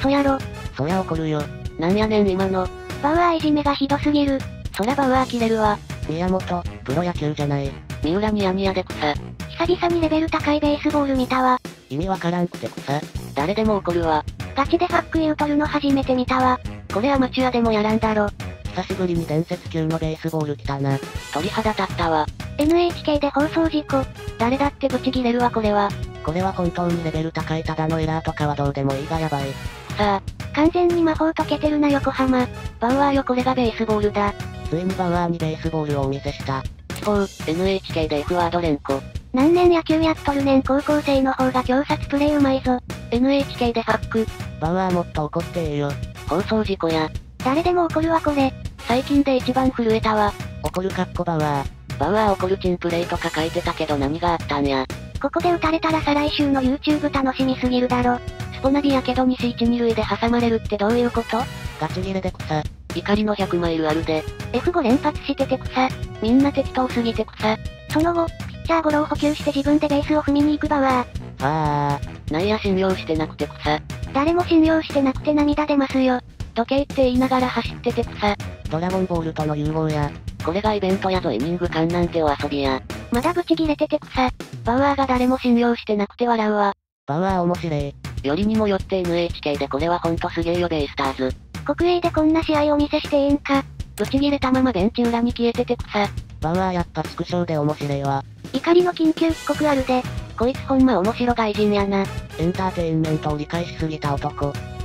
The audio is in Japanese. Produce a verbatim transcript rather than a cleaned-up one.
嘘やろ。 そりゃ怒るよ。 なんやねん今の。 バウアーいじめがひどすぎる。 そらバウアー切れるわ。 宮本、プロ野球じゃない。 三浦ニヤニヤで草。 久々にレベル高いベースボール見たわ。 意味わからんくて草。 誰でも怒るわ。 ガチでファック言うとるの初めて見たわ。 これアマチュアでもやらんだろ。 久しぶりに伝説級のベースボール来たな。 鳥肌立ったわ。 エヌエイチケー で放送事故。 誰だってブチギレるわこれは。 これは本当にレベル高いただのエラーとかはどうでもいいがやばい。 さあ、 完全に魔法解けてるな横浜。 バウアーよこれがベースボールだ。 ついにバウアーにベースボールをお見せした。 スポー、エヌエイチケー で F ワード連呼。 何年野球やっとるねん高校生の方が強殺プレイうまいぞ。 エヌエイチケー でファック。 バウアーもっと怒ってええよ。 放送事故や。 誰でも怒るわこれ。 最近で一番震えたわ。 怒るかっこバウアー。 バウアー怒るチンプレイとか書いてたけど何があったんや。 ここで撃たれたら再来週の YouTube 楽しみすぎるだろ。 スポナビやけど西一二塁で挟まれるってどういうこと？ ガチギレで草。 怒りのひゃくマイルあるで。 エフご 連発してて草。 みんな適当すぎて草。 その後、ピッチャーゴロを補給して自分でベースを踏みに行くバウアー。 あー。内野信用してなくて草。 誰も信用してなくて涙出ますよ。 時計って言いながら走ってて草。 ドラゴンボールとの融合や。 これがイベントやぞイニング間なんてお遊びや。 まだブチギレてて草。 バウアーが誰も信用してなくて笑うわ。 バウアー面白い。 よりにもよって エヌエイチケー でこれはほんとすげえよベイスターズ。 国営でこんな試合を見せしてええんか。 ブチギレたままベンチ裏に消えてて草。 バウアーやっぱ畜生で面白いわ。 怒りの緊急帰国あるで。 こいつほんま面白外人やな。 エンターテインメントを理解しすぎた男。